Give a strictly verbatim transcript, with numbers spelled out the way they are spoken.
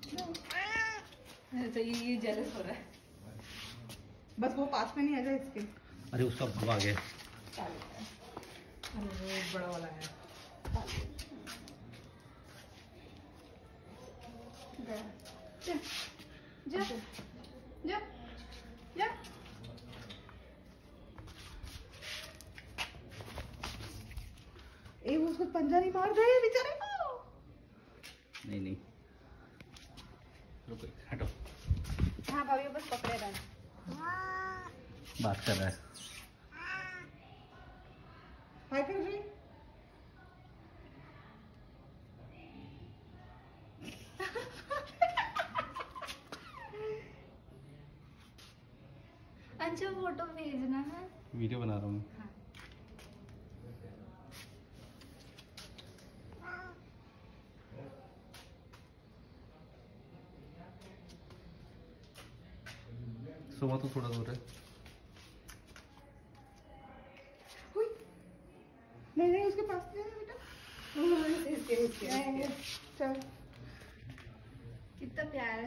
अच्छा ये ये जेलस हो रहा है। बस वो पास में नहीं आ जाए इसके। अरे उसका भाग है। अरे वो बड़ा वाला है। जा जा जा जा। ए उसको पंजा नहीं मार दे बेचारे को। नहीं नहीं रुको हटो। हाँ भाभी बस पकड़े रहा है। बात कर रहा है। हाय कर रही। अच्छा फोटो भेजना है। वीडियो बना रहा हूँ। हाँ। सुबह तो थोड़ा दूर है। नहीं नहीं उसके पास नहीं है बेटा। इसके इसके चल कितना प्यार है।